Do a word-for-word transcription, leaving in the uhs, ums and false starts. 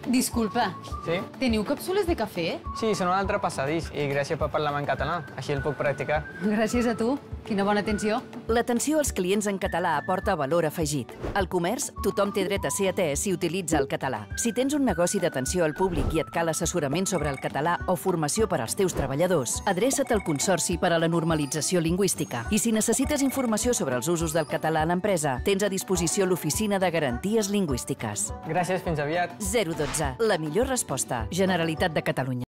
Disculpa, Sí? teniu càpsules de cafè? Sí, són un altre passadís i gràcies per parlar en català. Així el puc practicar. Gràcies a tu. Quina bona atenció. L'atenció als clients en català aporta valor afegit. Al comerç, tothom té dret a ser atès si utilitza el català. Si tens un negoci d'atenció al públic i et cal assessorament sobre el català o formació per als teus treballadors, adreça't al Consorci per a la Normalització Lingüística. I si necessites informació sobre els usos del català a l'empresa, tens a disposició l'Oficina de Garanties Lingüístiques. Gràcies, fins aviat. zero dotze. La millor resposta. Generalitat de Catalunya.